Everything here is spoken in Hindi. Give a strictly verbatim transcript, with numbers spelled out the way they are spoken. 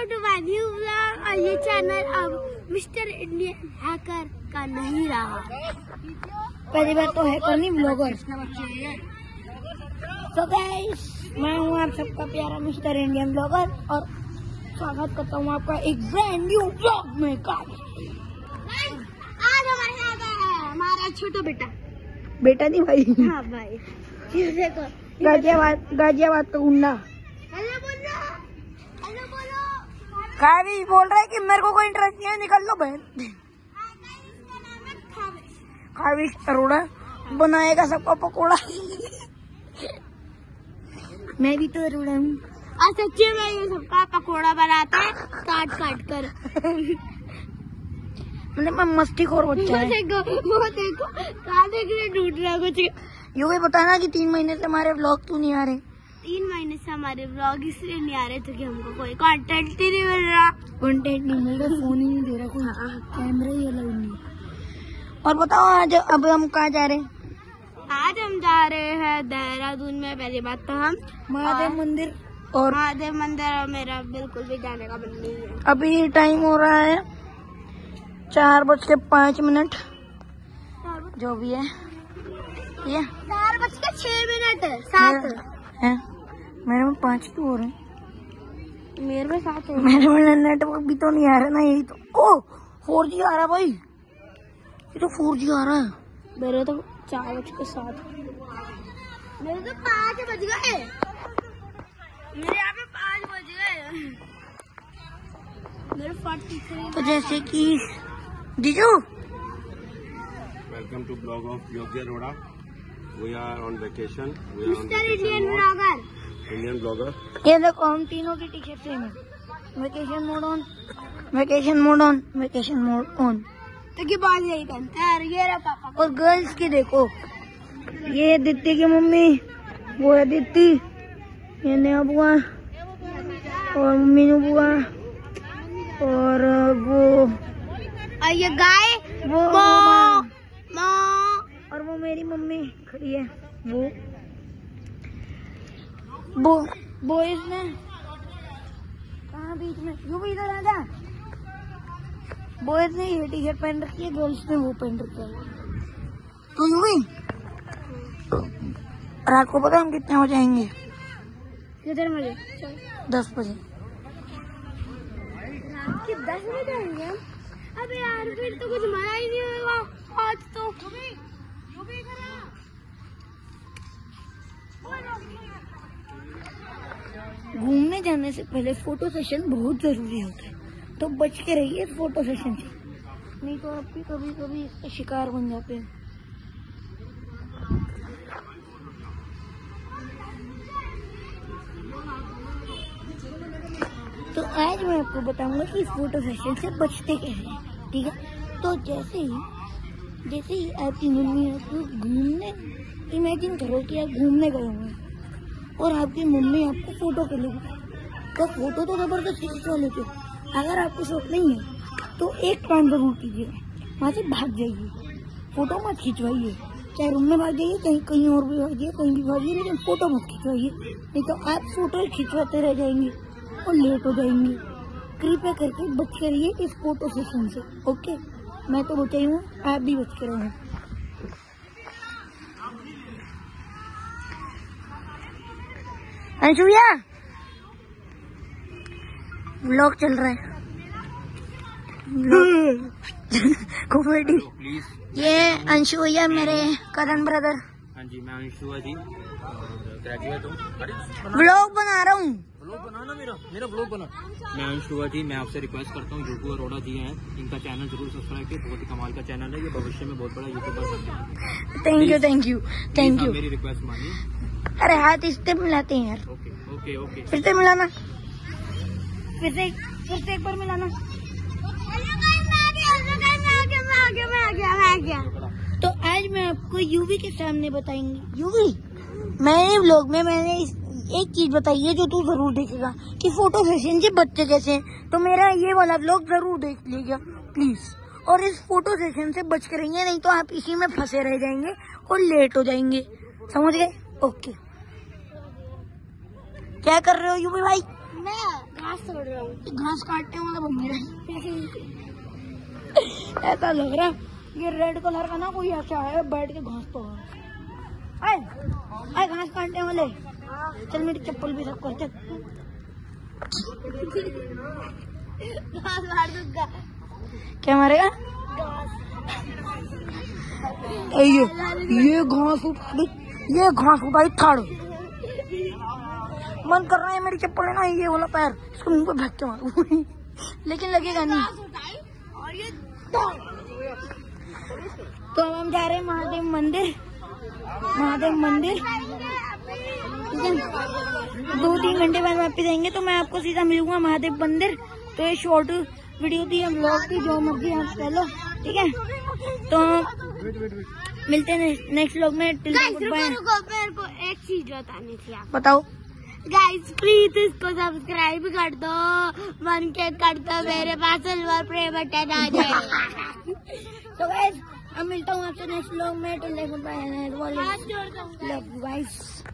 Welcome to my new vlog. और ये चैनल अब मिस्टर इंडियन हैकर का नहीं रहा। पहली बार तो हैकर नहीं, ब्लॉगर। तो गाइस, मैं हूँ आप सबका प्यारा मिस्टर इंडियन ब्लॉगर और स्वागत करता हूँ आपका एक ब्रांड न्यू ब्लॉग में। आज हमारे साथ है हमारा छोटा बेटा। बेटा नहीं भाई। हाँ भाई, ये देखो गाजियाबाद गाजियाबाद का गुंडा। हेलो बोलो, हेलो बोलो। कावी बोल रहा है कि मेरे को कोई इंटरेस्ट नहीं है, निकल लो बहन। कावी अरोड़ा बनाएगा सबका पकोड़ा। मैं भी तो अरोड़ा हूँ। और सच्ची में ये सबका पकोड़ा बनाते हैं काट काट कर। मतलब मैं मस्ती खोर बच्चा है। देखो वो देखो काटे के लिए ढूंढ रहा कुछ। यू भी बताना कि तीन महीने से हमारे व्लॉग क्यों नहीं आ रहे। तीन महीने से हमारे व्लॉग इसलिए नहीं आ रहे थे कि हमको कोई कंटेंट ही नहीं मिल रहा। कंटेंट नहीं मिल रहा, फोन ही नहीं दे रहा कोई, कैमरा ही अलग नहीं। और बताओ आज अब हम कहाँ जा रहे हैं? आज हम जा रहे हैं देहरादून में। पहली बात तो हम महादेव मंदिर और महादेव मंदिर, और मेरा बिल्कुल भी जाने का मन नहीं है। अभी टाइम हो रहा है चार बज के पाँच मिनट जो भी है। ये चार बज के छह मिनट सात है। मेरे में पाँच क्यों हो रहे हैं? मेरे में सात है। मेरे में नेटवर्क भी तो नहीं आ रहा ना, यही तो। ओ फोर जी आ रहा है भाई, ये तो फोर जी आ रहा है। मेरे तो चार बज के सात, मेरे तो पाँच बज गए। मेरे यहाँ पे पाँच बज गए। मेरे फोर्टी थ्री। तो जैसे कि जीजू, Welcome to blog of Yogi Arora. We are on vacation. We are on mister vacation Indian mode. Blogger. Indian blogger. ये देखो हम तीनों की टी शर्ट सेम है। Vacation mode on, vacation mode on, vacation mode on. तो की बात यही करते हैं। ये रहा पापा। और गर्ल्स की देखो, ये दित्ती की मम्मी, वो है दित्ती, ये नया बुआ और मम्मी नु बुआ, और वो और ये गाय वो मो, मो। और वो मेरी मम्मी खड़ी है। वो वो बॉयज में कहाँ बीच में, यू भी इधर आ जा। बॉयज ने ये टी शर्ट पहन रखी है, गर्ल्स ने वो पहन रखा है। तो यू भी रात को पता हम कितने हो जाएंगे? किधर बजे? दस बजे। रात के दस बजे आएंगे हम। अबे यार फिर तो कुछ मजा ही नहीं होगा आज तो। घूमने जाने से पहले फोटो सेशन बहुत जरूरी होता है, तो बच के रहिए फोटो सेशन से, नहीं तो आप भी कभी कभी शिकार बन जाते हैं। तो आज मैं आपको बताऊंगा कि फोटो सेशन से बचते कैसे हैं, ठीक है? तो जैसे ही जैसे ही आपकी मम्मी आपको घूमने, इमेजिन करो कि आप घूमने गए हुए हैं और आपकी मम्मी आपको फोटो के लिए, तो फोटो तो जबरदस्त खिंचवा लेते हो। अगर आपको शौक नहीं है तो एक काम जरूर कीजिए, वहाँ से भाग जाइए, फोटो मत खिंचवाइए। चाहे रूम में भाग जाइए, कहीं कहीं और भी भागिए, कहीं भी भागिए, लेकिन फोटो मत खिंचवाइए, नहीं तो आप फोटो खिंचवाते रह जाएंगे और लेट हो जाएंगे। कृपया करके बच के रहिए इस फोटो सेशन से, ओके? मैं तो बचाई हूँ, आप भी बच के रहो। अंशुया, व्लॉग चल रहा है, कॉमेडी। ये अंशुया मेरे करण ब्रदर। हाँ जी, मैं अंशुआ जी, ग्रेजुएट हूँ। व्लॉग बना रहा हूँ। ब्लॉग बनाना, मेरा मेरा ब्लॉग बना। मैं अंशुआ जी, मैं आपसे रिक्वेस्ट करता हूँ, योगी अरोड़ा जी हैं, इनका चैनल जरूर सब्सक्राइब कीजिए। बहुत ही कमाल का चैनल है, ये भविष्य में बहुत बड़ा यूट्यूबर बनते हैं। Thank you thank you thank you. मेरी रिक्वेस्ट मानिए। अरे हाथ इससे मिलाते हैं यार। Okay okay okay. फिर से मिलाना, फिर से फिर से एक बार मिलाना। तो आज मैं आपको यूवी के सामने बताएंगे। यूवी, मैंने व्लॉग में मैंने एक चीज बताई है जो तू जरूर देखेगा कि फोटो सेशन से बच्चे कैसे हैं, तो मेरा ये वाला व्लॉग जरूर देख लीजिएगा प्लीज। और इस फोटो सेशन से बच के रहिए, नहीं तो आप इसी में फंसे रह जाएंगे और लेट हो जाएंगे, समझ गए? ओके। क्या कर रहे हो यूवी भाई? मैं घास तोड़ रहा हूँ। घास काटने वाला मंदिर है। ऐसा लग रहा है ये रेड कलर का ना कोई ऐसा है बैठ के घास तोड़ रहा है। आए आए घास काटने वाले, चल मेरी चप्पल भी सब करते। घास मार दूंगा। क्या मारेगा? ये ये घास उठाई, ये घास उठाई थाड़। मन कर रहा है मेरी चप्पल है ना ये वाला पैर इसको मुंह पे फेंक के मारूं लेकिन लगेगा नहीं। और ये तो अब हम जा रहे हैं महादेव मंदिर। महादेव मंदिर ठीक है, दो तीन घंटे बाद वापस आएंगे तो मैं आपको सीधा मिलूंगा महादेव मंदिर। तो ये शॉर्ट वीडियो थी, हम लोग की जो मर्जी आप कह लो ठीक है। तो मिलते हैं नेक्स्ट व्लॉग में। टिल गाइस देन रुको बाय। रुको, मेरे को एक चीज बतानी थी आप। बताओ। गाइस प्लीज इसको सब्सक्राइब कर दो, वन के कर दो, मेरे पास सिल्वर प्ले बटन आ जाए। तो गाइस अब मिलता हूँ आपसे नेक्स्ट व्लॉग में। Till then bye. Love you guys.